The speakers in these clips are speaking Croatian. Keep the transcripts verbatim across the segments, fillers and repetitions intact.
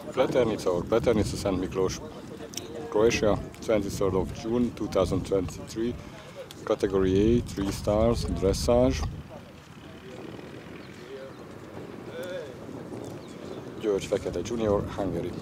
Pleternica or Pleternica Saint Miklos, Croatia, twenty-third of June two thousand twenty-three, category A, three stars, dressage. György Fekete Junior, Hungary.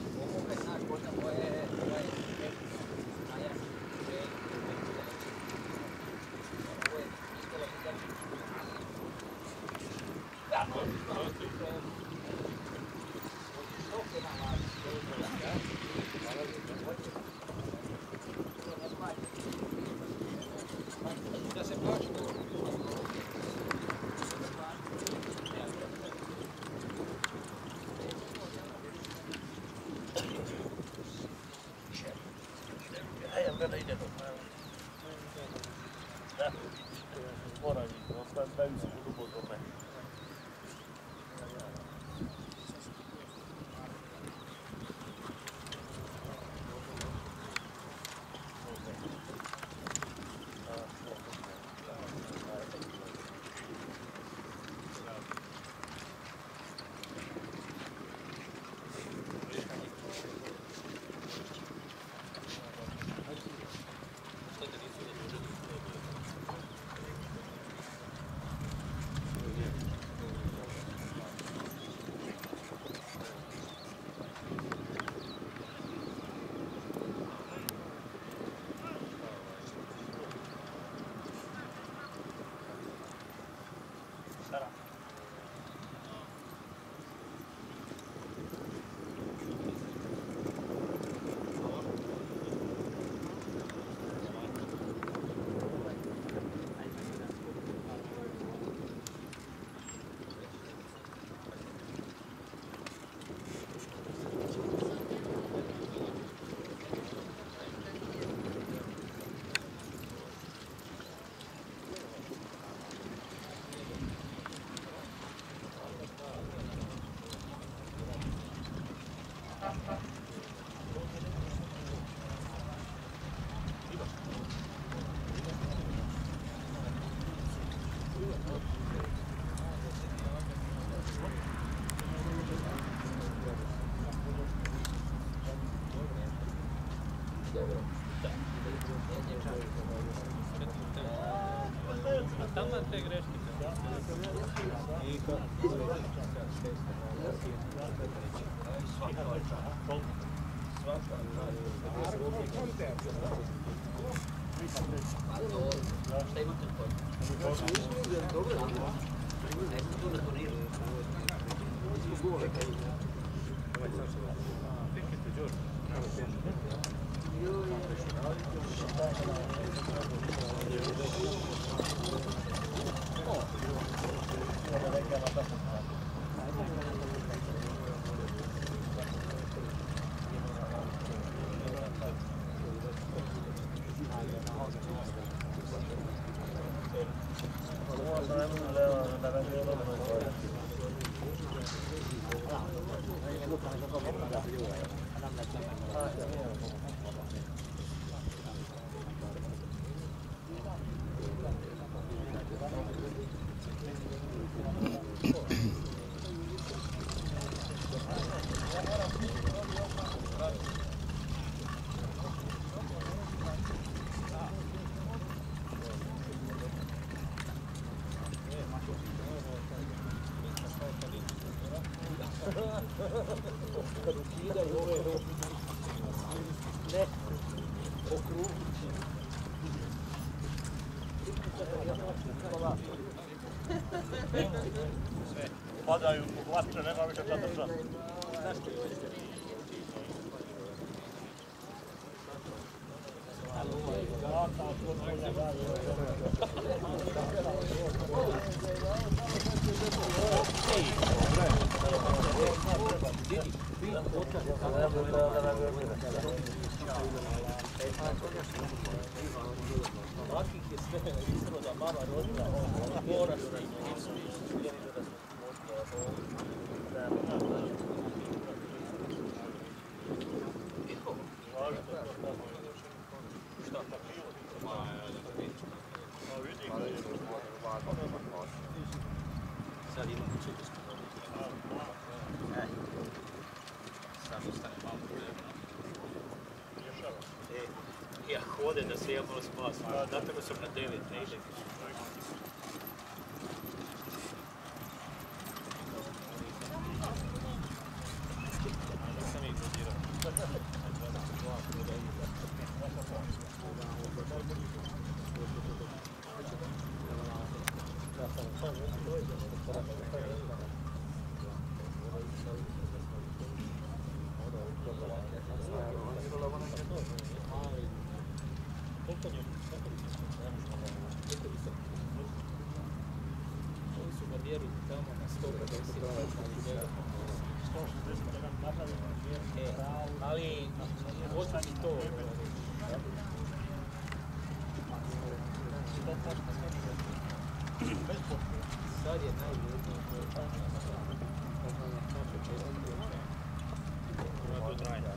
Padaju u hlače, nema više šta držati. Akih je sve isro da mama rodila, mora se nisu vidjeli da smo sad imamo četiristo. moram ostane malo vremena. E, ja hode da se ja malo spasim, zato sam na devet, ne ide. Oni su ga vjeruju tamo na sto pedeset. E, ali hoću ti to. Sad je najvrednije. Ima tu trajna.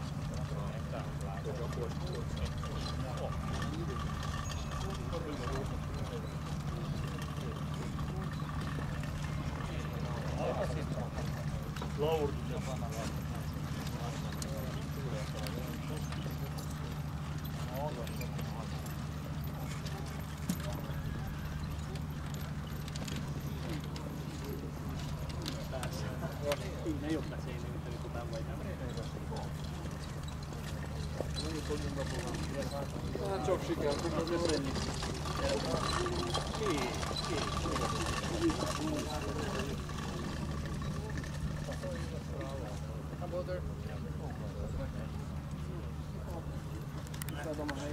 Lower. Ne jobb beszélni, mint amikor benn vagy, nem? Hát sok sikert, köszönjük. Ki? Ki? Come on,